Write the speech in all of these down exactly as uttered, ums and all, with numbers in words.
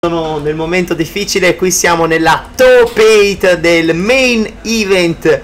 Sono nel momento difficile, qui siamo nella top otto del main event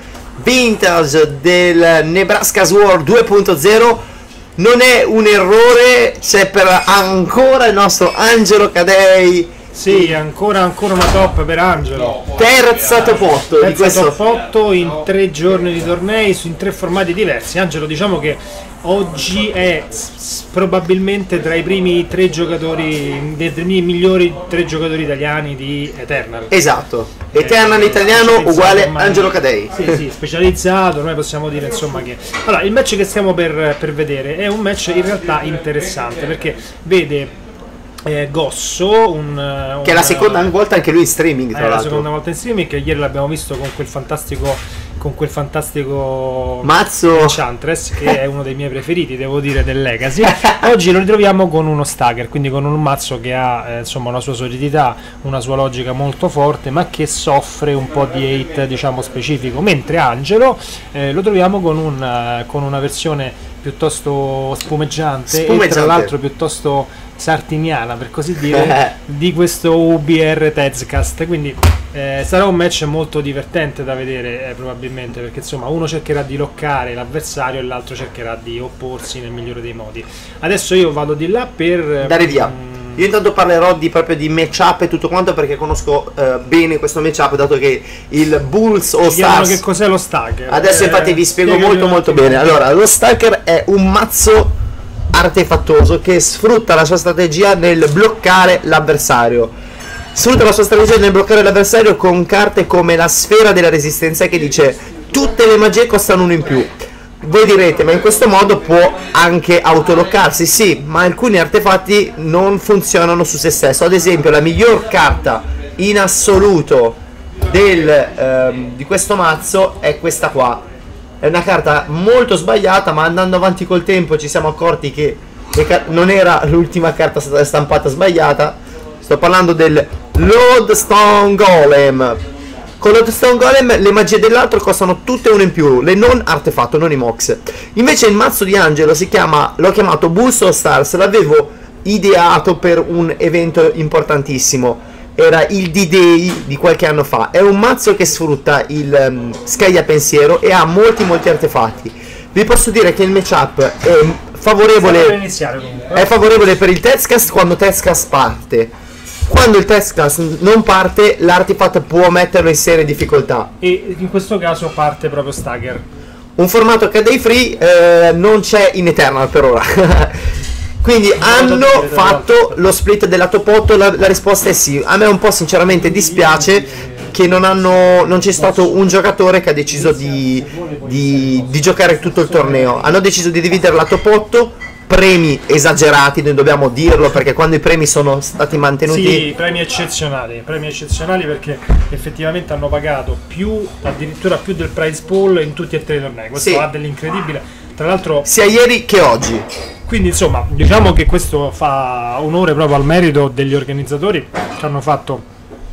vintage del Nebraska Sword due punto zero. Non è un errore, c'è per ancora il nostro Angelo Cadei. Sì, ancora, ancora una top per Angelo. Terza top otto Terza di questo top otto in tre giorni di tornei, in tre formati diversi. Angelo, diciamo che oggi è probabilmente tra i primi tre giocatori, dei migliori tre giocatori italiani di Eternal. Esatto, Eternal eh, italiano uguale ormai, Angelo Cadei. Sì, sì, specializzato, noi possiamo dire insomma che... Allora, il match che stiamo per, per vedere è un match in realtà interessante, perché vede eh, Gosso, un, un, che è la seconda volta anche lui in streaming, tra l'altro. È la seconda volta in streaming, che ieri l'abbiamo visto con quel fantastico... con quel fantastico mazzo Enchantress, che è uno dei miei preferiti, devo dire, del Legacy. Oggi lo ritroviamo con uno stagger, quindi con un mazzo che ha eh, insomma una sua solidità, una sua logica molto forte, ma che soffre un po' di hate, diciamo, specifico, mentre Angelo eh, lo troviamo con, un, uh, con una versione piuttosto spumeggiante, spumeggiante. e tra l'altro piuttosto sartiniana, per così dire, di questo U B R Tezcast, quindi eh, sarà un match molto divertente da vedere eh, probabilmente, perché insomma uno cercherà di loccare l'avversario e l'altro cercherà di opporsi nel migliore dei modi. Adesso io vado di là per dare via. Mm, io intanto parlerò di, proprio di matchup e tutto quanto, perché conosco eh, bene questo matchup, dato che il Bulls All Stars, che cos'è lo Stagger. Adesso eh, infatti vi spiego molto molto bene. Allora, lo Stagger è un mazzo artefattoso che sfrutta la sua strategia nel bloccare l'avversario. Sfrutta la sua strategia nel bloccare l'avversario con carte come la Sfera della Resistenza, che dice tutte le magie costano uno in più. Voi direte, ma in questo modo può anche autoloccarsi? Sì, ma alcuni artefatti non funzionano su se stesso. Ad esempio, la miglior carta in assoluto del, ehm, di questo mazzo è questa qua. È una carta molto sbagliata, ma andando avanti col tempo ci siamo accorti che non era l'ultima carta stata stampata sbagliata. Sto parlando del Lodestone Golem. Con Lodestone Golem le magie dell'altro costano tutte uno in più, le non artefatto, non i mox. Invece il mazzo di Angelo si chiama, l'ho chiamato Bulls All Stars, l'avevo ideato per un evento importantissimo. Era il D-Day di qualche anno fa. È un mazzo che sfrutta il um, Scaglia Pensiero e ha molti molti artefatti. Vi posso dire che il matchup è favorevole, è favorevole per il Tezcast quando Tezcast parte. Quando il Tezcast non parte, l'artefatto può metterlo in serie difficoltà, e in questo caso parte proprio Stagger. Un formato H D free eh, non c'è in Eternal per ora. Quindi hanno fatto lo split della top otto, la, la risposta è sì. A me un po' sinceramente dispiace che non, hanno, non c'è stato un giocatore che ha deciso di, di, di giocare tutto il torneo. Hanno deciso di dividere la top otto, premi esagerati, noi dobbiamo dirlo, perché quando i premi sono stati mantenuti... Sì, premi eccezionali, premi eccezionali perché effettivamente hanno pagato più, addirittura più del prize pool in tutti e tre i tornei. Questo sì, ha dell'incredibile. Tra l'altro sia ieri che oggi. Quindi insomma diciamo che questo fa onore proprio al merito degli organizzatori, che hanno fatto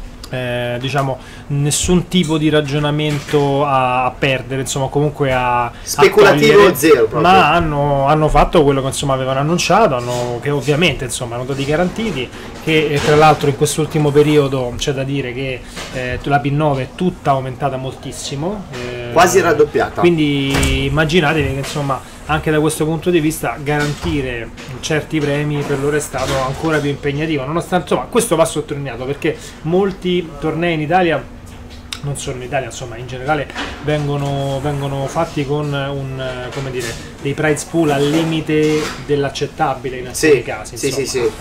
eh, diciamo nessun tipo di ragionamento a, a perdere, insomma comunque a speculativo a togliere, zero proprio. Ma hanno, hanno fatto quello che insomma avevano annunciato, hanno, che ovviamente insomma hanno stati garantiti, che eh, tra l'altro in quest'ultimo periodo c'è da dire che eh, la P nove è tutta aumentata moltissimo, eh, quasi raddoppiata, quindi immaginatevi che insomma anche da questo punto di vista garantire certi premi per loro è stato ancora più impegnativo, nonostante insomma questo va sottolineato, perché molti tornei in Italia, non solo in Italia, insomma in generale vengono, vengono fatti con un, come dire, dei prize pool al limite dell'accettabile in alcuni sì, casi, sì, sì, sì.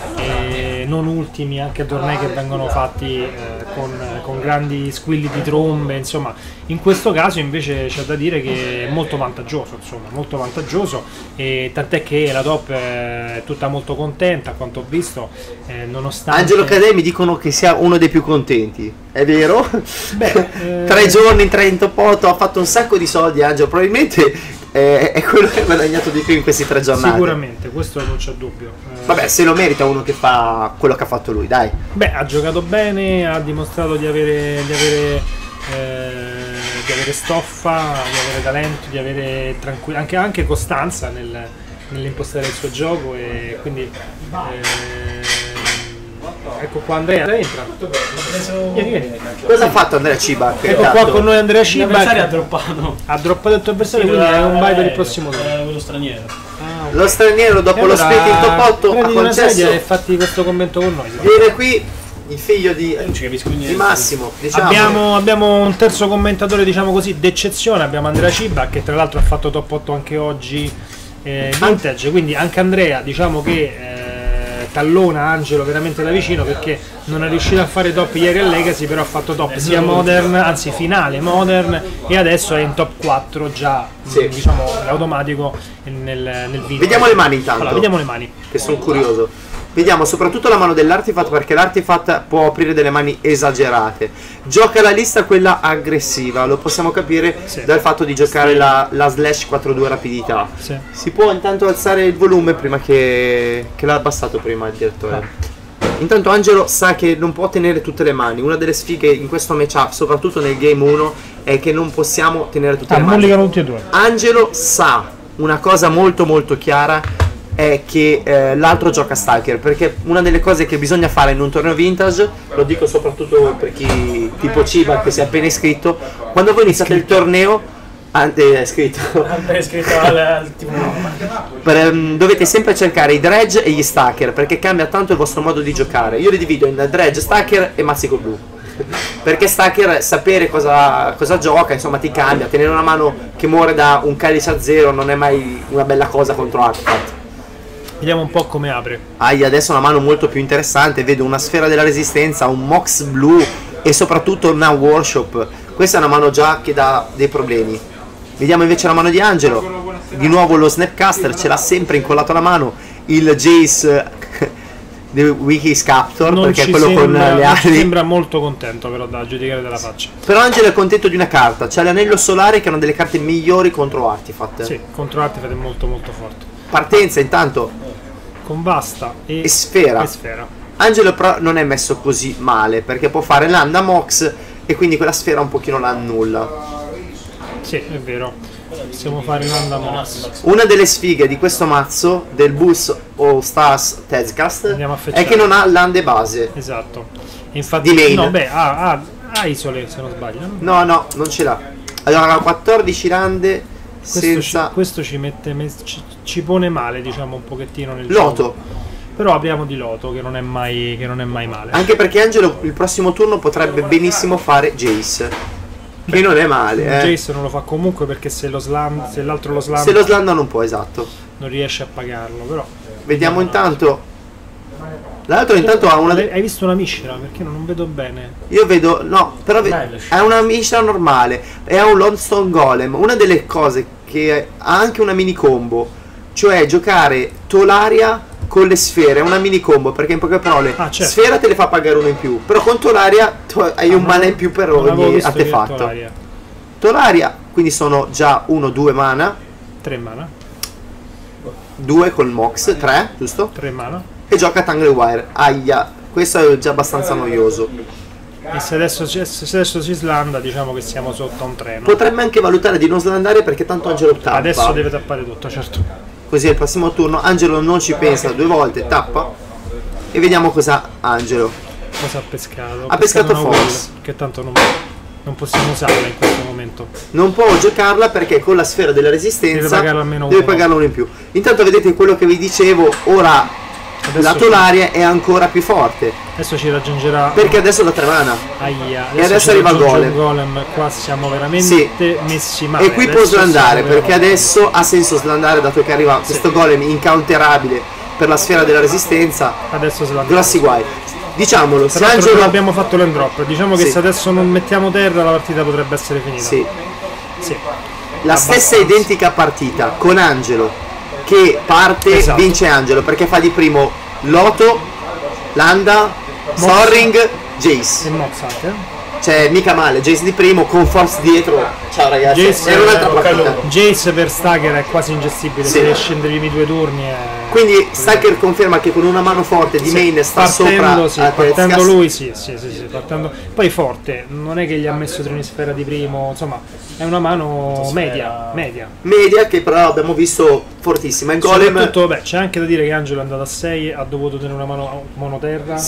E non ultimi anche tornei che vengono fatti eh, con, con grandi squilli di trombe, insomma in questo caso invece c'è da dire che è molto vantaggioso, insomma molto vantaggioso, e tant'è che la top è tutta molto contenta a quanto ho visto, eh, nonostante... Angelo Cadei mi dicono che sia uno dei più contenti, è vero? Beh, eh... tre giorni in tre in top otto, ha fatto un sacco di soldi Angelo, probabilmente eh, è quello che ha guadagnato di più in questi tre giornate. Sicuramente, questo non c'è dubbio. Eh... Vabbè, se lo merita uno che fa quello che ha fatto lui, dai. Beh, ha giocato bene, ha dimostrato di avere, di avere, eh, di avere stoffa, di avere talento, di avere tranquillità, anche, anche costanza nel, nell'impostare il suo gioco, e quindi eh, ecco qua Andrea, entra. Vieni, vieni. Cosa ha fatto Andrea Ciba? Ecco qua con noi Andrea Ciba. L'avversario ha droppato. Ha droppato il tuo avversario, quindi è un bye per il prossimo turno. È quello straniero. Ah, okay. Lo straniero dopo allora, lo split in top otto ha prendi una sedia concesso. e fatti questo commento con noi. Viene qui il figlio di, Non ci capisco niente. di Massimo. Diciamo. Abbiamo, abbiamo un terzo commentatore, diciamo così, d'eccezione. Abbiamo Andrea Ciba, che tra l'altro ha fatto top otto anche oggi eh, vintage. Quindi anche Andrea, diciamo che eh, tallona Angelo veramente da vicino, perché non è riuscito a fare top ieri al Legacy, però ha fatto top sia Modern, anzi finale Modern, e adesso è in top quattro già, Sì. diciamo, automatico nel, nel vintage. Vediamo le mani intanto. Allora, vediamo le mani. Che sono curioso. Vediamo soprattutto la mano dell'Artifact, perché l'Artifact può aprire delle mani esagerate. Gioca la lista quella aggressiva, lo possiamo capire Sì. dal fatto di giocare la, la slash quattro due rapidità. Sì. Si può intanto alzare il volume prima che, che l'ha abbassato prima il direttore. Intanto Angelo sa che non può tenere tutte le mani. Una delle sfighe in questo matchup, soprattutto nel game uno, è che non possiamo tenere tutte Ah, le mani. mollicano tutti e due. Angelo sa una cosa molto molto chiara, è che eh, l'altro gioca Stalker, perché una delle cose che bisogna fare in un torneo vintage, lo dico soprattutto per chi tipo Ciba che si è appena iscritto, quando voi iniziate il torneo ah, eh, è scritto È scritto al, al tipo. per, um, dovete sempre cercare i dredge e gli stacker, perché cambia tanto il vostro modo di giocare. Io li divido in dredge, stacker e mazzico blu, perché stacker sapere cosa, cosa gioca, insomma ti cambia. Tenere una mano che muore da un calice a zero non è mai una bella cosa contro Artifact. Vediamo un po' come apre. Hai adesso una mano molto più interessante, vedo una sfera della resistenza, un Mox blu e soprattutto una Workshop. Questa è una mano già che dà dei problemi. Vediamo invece la mano di Angelo, di nuovo lo Snapcaster, ce l'ha sempre incollato alla mano, il Jace The Wiki's Captor, Non perché è ci quello sembra, con le non ci ali. sembra molto contento però da giudicare dalla faccia. Però Angelo è contento di una carta, c'è l'anello solare che è una delle carte migliori contro Artifact. Sì, contro Artifact è molto molto forte. Partenza intanto Con Vasta e, e sfera. e sfera. Angelo però non è messo così male, perché può fare l'Anda Mox e quindi quella sfera un pochino la annulla. Sì, è vero. Possiamo fare un Andamox. Una delle sfighe di questo mazzo del Bulls All Stars Tezcast Andiamo a è fecciare. che non ha l'ande base. Esatto. Infatti, Di main. no, beh, ha, ha, ha isole se non sbaglio. no? No, no, non ce l'ha. Allora, quattordici lande Questo, senza ci, questo ci mette me- ci, ci pone male, diciamo, un pochettino nel Loto. gioco. Però apriamo di Loto, che non è mai, che non è mai male. Anche perché Angelo il prossimo turno potrebbe benissimo fare Jace. Che non è male, eh. Jace non lo fa comunque perché se, lo slam, se l'altro lo slam Se lo slanda non può, esatto. non riesce a pagarlo, però. Vediamo intanto. L'altro intanto ha una. Hai visto una miscela? Perché non, non vedo bene. Io vedo, no, però ve- Bello. è una miscela normale, è un Lodestone Golem. Una delle cose che ha anche una mini combo, cioè giocare Tolaria con le sfere, è una mini combo, perché in poche parole Ah, certo. sfera te le fa pagare uno in più, però con Tolaria tu hai un Ah, mana non- in più per non avevo ogni visto che artefatto. Tolaria. Tolaria, quindi sono già uno due mana, Tre mana. due col Mox, tre, giusto? Tre mana. E gioca Tanglewire. Aia, questo è già abbastanza noioso. E se adesso, ci- se adesso si slanda, diciamo che siamo sotto a un treno. Potrebbe anche valutare di non slandare perché tanto Angelo tappa. Adesso deve tappare tutto, certo. Così al prossimo turno Angelo non ci pensa due volte, tappa e vediamo cosa Angelo. Cosa ha pescato? Ha pescato una Force. Will, che tanto non, non possiamo usarla in questo momento. Non può giocarla perché con la sfera della resistenza Deve pagarlo almeno deve uno. pagarlo uno in più. Intanto vedete quello che vi dicevo, ora Adesso la ci- Tolaria è ancora più forte Adesso ci raggiungerà. perché adesso da tre mana. Aia, E adesso ci arriva il raggiunge golem. un golem. Qua siamo veramente Sì. messi male. E qui può Adesso slandare siamo perché veramente- adesso ha senso slandare dato che arriva questo golem incounterabile per la sfera della resistenza. Adesso slanda. Grossi guai. Diciamolo, se Tra l'altro non Angelo abbiamo fatto l'end drop. Diciamo che Sì. se adesso non mettiamo terra la partita potrebbe essere finita. sì, Sì. la stessa identica partita con Angelo che parte Esatto. vince Angelo perché fa di primo Loto, Landa, Sorring, E Jace. Mox anche. eh? Cioè mica male, Jace di primo con Force dietro. Ciao ragazzi, Jace, era un'altra eh, partita. Jace per Stagger è quasi ingestibile. Sì. Se riesce a scendere i primi due turni. È... Quindi Stacker conferma che con una mano forte di Sì, main sta partendo, sopra sì, a partendo Tezcas. lui sì, sì, sì, sì, partendo. Poi forte, non è che gli ha messo Trinisfera di primo, insomma, è una mano media, media. Media che però abbiamo visto fortissima. Il golem Soprattutto, beh, c'è anche da dire che Angelo è andato a sei, ha dovuto tenere una mano monoterra. sì.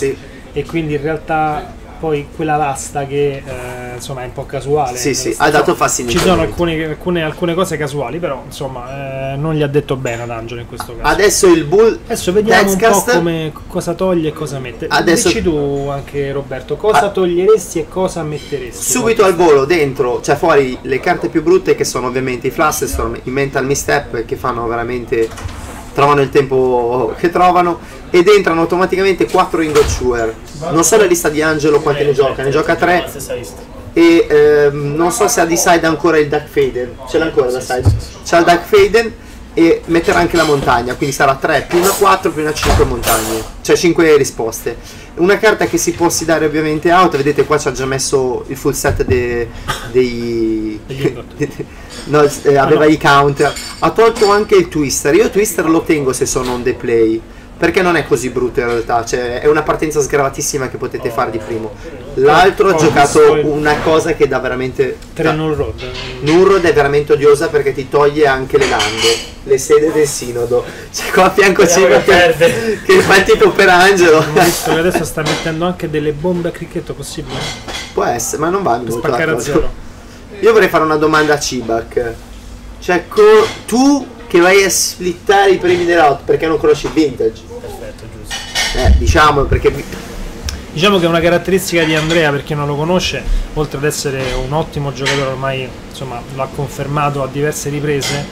e quindi in realtà poi quella l'asta che eh, insomma è un po' casuale. Sì, sì, ha dato fastidio. Ci sono alcune, alcune, alcune cose casuali, però insomma eh, non gli ha detto bene ad Angelo in questo caso. Adesso il Bull Adesso vediamo Texcast. un po' come, cosa toglie e cosa mette. Adesso... Dici tu anche Roberto, cosa ah. toglieresti e cosa metteresti? Subito al volo, dentro, cioè fuori le carte più brutte che sono ovviamente i Flusterstorm, i Mental Misstep che fanno veramente, trovano il tempo che trovano, ed entrano automaticamente quattro Ingot Chewer. Non so la lista di Angelo quanti ne gioca, ne gioca tre e ehm, non so se ha di side ancora il Dark Faden, ce l'ha ancora da side, c'ha il Dark Faden e metterà anche la montagna, quindi sarà tre più una quattro più una cinque montagne, cioè cinque risposte. Una carta che si può dare ovviamente out, vedete qua ci ha già messo il full set de, dei... no, eh, aveva ah, no. i counter, ha tolto anche il Twister. Io Twister lo tengo se sono on the play, perché non è così brutto in realtà, cioè è una partenza sgravatissima che potete fare di primo. L'altro ha giocato una cosa che dà veramente... tre Nurrod. Nurrod è veramente odiosa perché ti toglie anche le lande, le sede del sinodo. Cioè qua a fianco c'è che, che fa il tipo per Angelo. Ho visto che adesso sta mettendo anche delle bombe a cricchetto, possibile? Può essere, ma non va molto spaccare a zero. Io vorrei fare una domanda a Cibac. Cioè tu che vai a splittare i primi dell'out perché non conosci il vintage? Perfetto, giusto. Eh, diciamo perché... Diciamo che è una caratteristica di Andrea, per chi non lo conosce, oltre ad essere un ottimo giocatore, ormai insomma l'ha confermato a diverse riprese,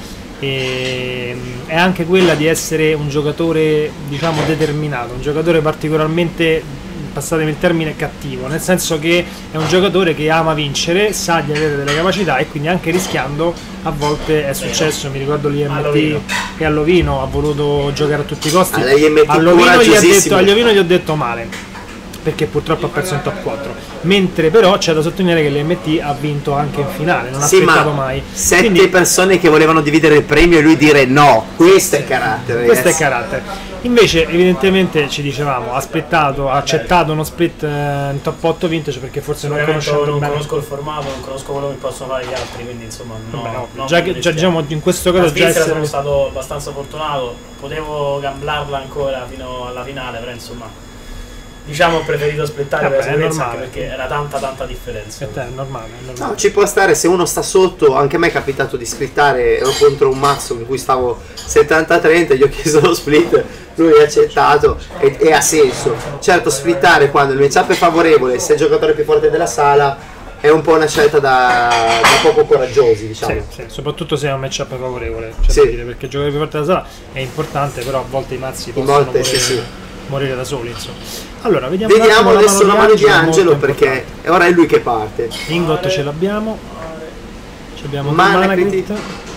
e è anche quella di essere un giocatore diciamo determinato, un giocatore particolarmente, passatemi il termine, cattivo, nel senso che è un giocatore che ama vincere, sa di avere delle capacità e quindi anche rischiando a volte è successo. Mi ricordo l'I M T che a Lovino ha voluto giocare a tutti i costi, a Lovino gli ha detto, a Lovino gli ho detto male perché purtroppo ha perso in top quattro, mentre però c'è da sottolineare che l'M T ha vinto anche in finale, non ha sì, aspettato mai. Sette Quindi, persone che volevano dividere il premio e lui dire no, questo è carattere. Questo è carattere. Invece evidentemente ci dicevamo, ha aspettato, ha accettato uno split eh, in top otto vintage perché forse non conoscendo non bene. conosco il formato, non conosco quello che possono fare gli altri, quindi insomma no, Vabbè, no. no, già che già, diciamo in questo caso già essere... sono stato abbastanza fortunato, potevo gamblarla ancora fino alla finale, però insomma diciamo ho preferito splittare eh per beh, la sicurezza, normale, perché era tanta tanta differenza. È, te, è normale, è normale. No, ci può stare se uno sta sotto, anche a me è capitato di splittare, ero contro un mazzo in cui stavo settanta trenta, gli ho chiesto lo split, lui ha accettato e, e ha senso. Certo, splittare quando il matchup è favorevole, se è il giocatore più forte della sala è un po' una scelta da, da poco coraggiosi, diciamo. Sì, sì, soprattutto se è un matchup favorevole, cioè sì. dire, perché il giocatore più forte della sala è importante, però a volte i mazzi possono volte, morire, sì, sì. morire da soli, insomma. Allora, vediamo, vediamo adesso la mano di Angelo, Angelo perché ora è lui che parte. Ingot ce l'abbiamo, ci abbiamo Mana Crit,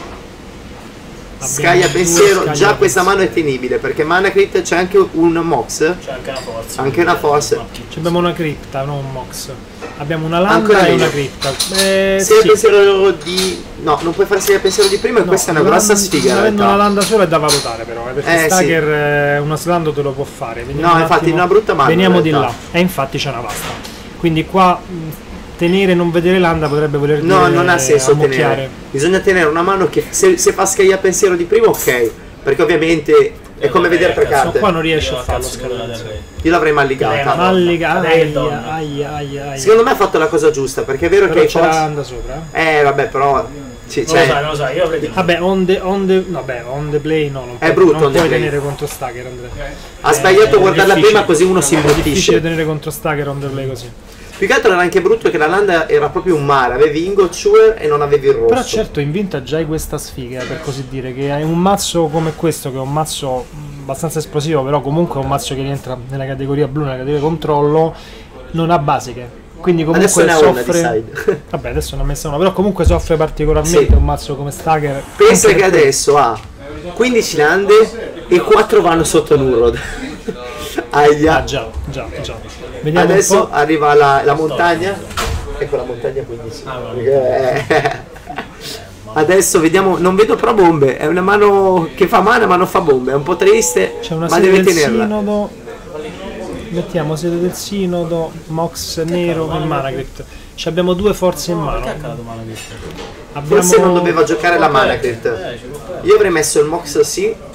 Scaglia pensiero, già pensiero. Questa mano è tenibile perché Mana Crit c'è anche un Mox, c'è anche una forza, anche una forza. Ci abbiamo una cripta, non un Mox. Abbiamo una landa e una cripta. Eh, se sì. il pensiero di... No, non puoi fare sia il pensiero di prima e no, questa è una grossa sfiga. Avendo una landa sola è da valutare però, eh, perché eh, Stagger sì. eh, uno slando te lo può fare. Veniamo no, infatti attimo, una brutta mano. Veniamo di là. E infatti c'è una vasta. Quindi qua mh, tenere e non vedere landa potrebbe voler dire no, non ha senso ammucchiare. Tenere. Bisogna tenere una mano che se, se fa scaglia pensiero di prima ok, perché ovviamente è come vedere tre carte. Qua non riesce a farlo scalare. Io l'avrei malligata. Malligata. Aia, aia, aia, aia. Secondo me ha fatto la cosa giusta, perché è vero però che c'è la landa sopra. Eh vabbè, però sì, non lo sai, non lo sai, io avrei detto. Vabbè, on the, on the, vabbè, on the play no, non è puoi, brutto, non puoi play. tenere contro Stagger, Andrea. Ha sbagliato a guardarla prima così uno si imbottisce. È difficile tenere contro Stagger on the play così. Più che altro era anche brutto che la landa era proprio un mare, avevi Ingot Chewer e non avevi il rosso. Però certo in vintage hai questa sfiga, per così dire, che hai un mazzo come questo, che è un mazzo abbastanza esplosivo, però comunque è un mazzo che rientra nella categoria blu, nella categoria controllo, non ha basiche. Quindi comunque adesso soffre. Vabbè, adesso ne ho messa una, però comunque soffre particolarmente sì. Un mazzo come Stagger. Pensa che adesso ha quindici lande e quattro vanno sotto Nurrod. Aia. Ah già, già, già. Vediamo adesso arriva la, la montagna. Ecco la montagna quindici. Ah, adesso vediamo, non vedo però bombe, è una mano che fa mana ma non fa bombe, è un po' triste, c'è una ma deve del tenerla. Sinodo. Mettiamo sede del Sinodo, Mox nero e Mana Crit. Ci abbiamo due forze in mano. Abbiamo... Forse non doveva giocare la Mana Crit. Io avrei messo il Mox sì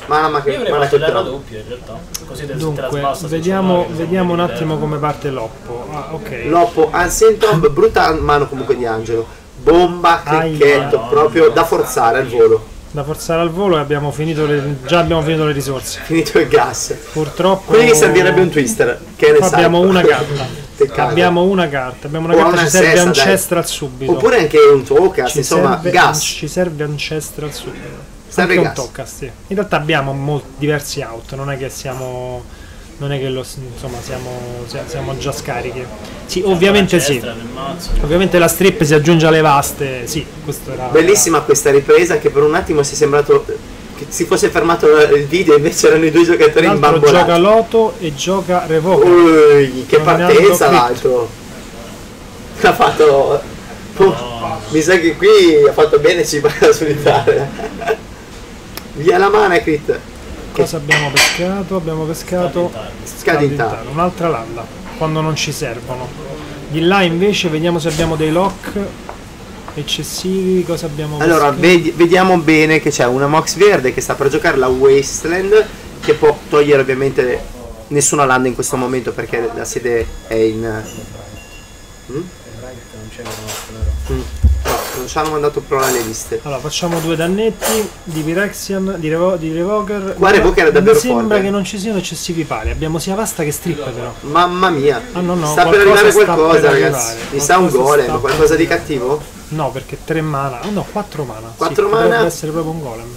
Ma la macchina. Io avrei Ma la fatto l'R che doppio in realtà. Così te, te la Dunque, sbasta. vediamo, vediamo un attimo come parte Loppo. Ah, ok. Loppo, Ancient Tomb, brutta mano comunque di Angelo. Bomba, cricchetto, Aia. proprio da forzare al volo. Da forzare al volo e abbiamo finito le, già abbiamo finito le risorse. Finito il gas. Purtroppo. Quindi servirebbe un twister. Che ne Qua sai? abbiamo una carta. Peccato. Abbiamo una carta. Abbiamo una O carta, una ci serve sesta, dai. Ancestral subito. Oppure anche un Tocas, ci insomma, serve, gas. Ci serve Ancestral subito. Serve Anche gas. un Tocas, sì. In realtà abbiamo molti, diversi out, non è che siamo. Non è che lo, insomma siamo, siamo già scarichi. Sì, ovviamente sì. Ovviamente la strip si aggiunge alle vaste. Sì, questo era. Bellissima questa ripresa che per un attimo si è sembrato che si fosse fermato il video, invece erano i due giocatori L'altro imbambolati. gioca Loto e gioca Revoca. Ui, che Nominato partenza Crit. l'altro. Ha fatto. Oh, mi sa che qui ha fatto bene ci a solitare. Via la mana, Crit. Cosa abbiamo pescato? Abbiamo pescato Scadintano. un'altra landa quando non ci servono. Di là invece vediamo se abbiamo dei lock eccessivi. Cosa abbiamo Allora, pescato? vedi- vediamo bene che c'è una Mox verde che sta per giocare la Wasteland, che può togliere ovviamente nessuna landa in questo momento perché la sede è in... Mm? Non c'è vero. Mm. No, non ci hanno mandato prova le liste. Allora facciamo due dannetti di Virexian, di, Revo di Revoker. Qua Revoker è davvero Mi sembra forte. che non ci siano eccessivi pali. Abbiamo sia vasta che strip però. Mamma mia. Ah, no, no, sta per qualcosa arrivare sta qualcosa, per ragazzi. arrivare. Mi sa un Qualcosa golem, sta qualcosa per- di cattivo? No, perché tre mana. Oh no, quattro mana. Quattro sì, mana? Dovrebbe essere proprio un golem.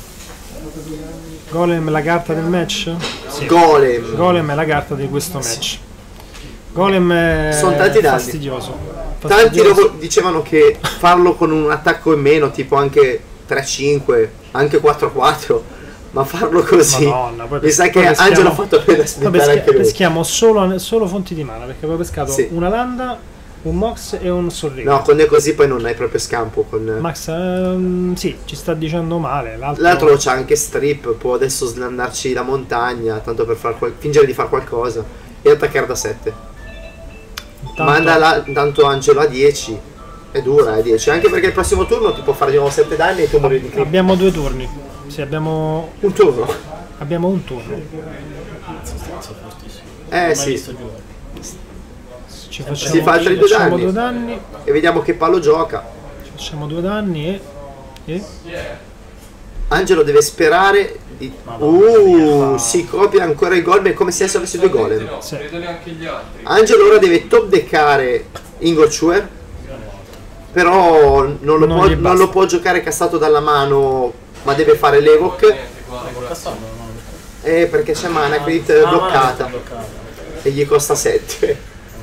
Golem la carta del match? Sì. Golem. Golem è la carta di questo match. Golem è Sono tanti danni. fastidioso. Tanti Fastidioso. dopo dicevano che farlo con un attacco in meno, tipo anche tre cinque, anche quattro quattro, ma farlo così. Madonna, poi Mi pes- sa poi che peschiamo- Angelo ha fatto bene a Poi aspettare peschi- anche lui. peschiamo solo, solo fonti di mana perché abbiamo pescato Sì. una landa, un mox e un sorriso. No, quando è così poi non hai proprio scampo con... Max, ehm, sì, ci sta dicendo male. L'altro, L'altro c'ha anche strip, può adesso slandarci la montagna, tanto per far qual- fingere di fare qualcosa e attaccare da sette. intanto- Manda la, tanto Angelo a dieci. È dura a dieci, anche perché il prossimo turno ti può fare di nuovo sette danni e tu muori di creep. Abbiamo due turni. Sì, abbiamo, Un turno. abbiamo un turno. Eh sì. Ci facciamo, Si fa altri ci due facciamo danni. due danni. E vediamo che palo gioca. Ci facciamo due danni e. e Angelo deve sperare di... Uh, si copia ancora il golem, è come se adesso avessi due golem. sì. Angelo ora deve top deckare Ingolchuer, però non lo, Non può, gli non basta. lo può giocare cassato dalla mano, ma deve fare l'evoc. Col castello, no? Eh, perché c'è mana crit Ah, bloccata ma è bloccata. e gli costa sette.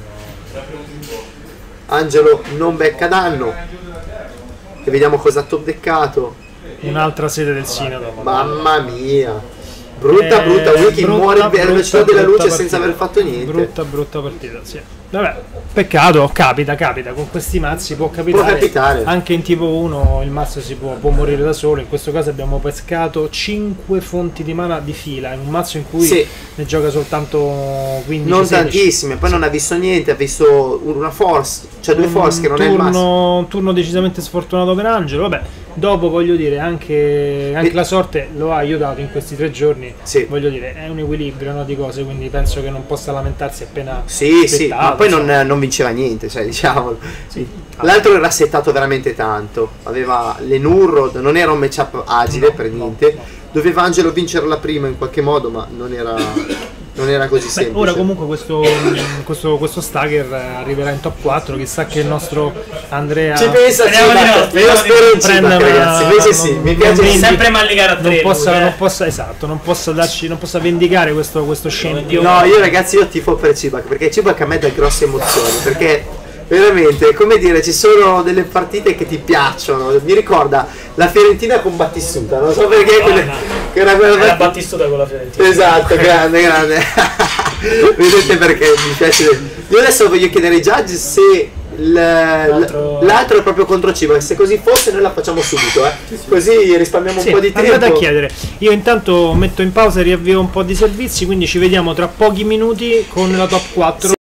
Angelo non becca danno. E vediamo cosa ha top deckato. Un'altra sede del Sinodo. Mamma mia. Brutta, Eh, brutta. Wiki brutta, muore a brutta, velocità della brutta luce senza partita. aver fatto niente. Brutta, brutta partita, sì. Vabbè, peccato, capita, capita. Con questi mazzi può capitare. Può capitare. Anche in tipo uno il mazzo si può, può morire da solo. In questo caso abbiamo pescato cinque fonti di mana di fila. In un mazzo in cui Sì. ne gioca soltanto quindici. Non sedici. tantissime, poi non ha visto niente, ha visto una force, cioè due force che non è il massimo. turno, un turno decisamente sfortunato per Angelo. Vabbè, dopo voglio dire, anche, anche E- la sorte lo ha aiutato in questi tre giorni. Sì. Voglio dire, è un equilibrio, no, di cose, quindi penso che non possa lamentarsi appena. Sì, sì, aspettato, ma poi non, insomma. non vinceva niente, cioè diciamolo. Sì. L'altro era settato veramente tanto, aveva le Nurrod, non era un matchup agile per niente. Doveva Angelo vincere la prima in qualche modo, ma non era, non era così Beh, semplice. ora comunque questo, questo, questo Stagger arriverà in top quattro, chissà che il nostro Andrea Ci pensa Speriamo di no, Cibac, io speriamo di spero in prenda Cibac, una- ragazzi, invece sì, non- mi non piace vendi- Sempre malligare a tre. non possa, lui, eh. non possa, esatto, non possa darci, non possa vendicare questo, questo scempio. No, io ragazzi io tifo per Cibac, perché Cibac a me dà grosse emozioni, perché veramente, come dire, ci sono delle partite che ti piacciono. Mi ricorda la Fiorentina con Battistuta, non so perché quelle- che era quella Era partita- Battistuta con la Fiorentina. Esatto, grande, grande. Vedete perché mi piace. Io adesso voglio chiedere ai judge se l- L'altro- l'altro è proprio contro Cibac. Se così fosse noi la facciamo subito, eh. Così risparmiamo Sì, un po' di tempo. andate a chiedere. Io intanto metto in pausa e riavvio un po' di servizi, quindi ci vediamo tra pochi minuti con la top quattro.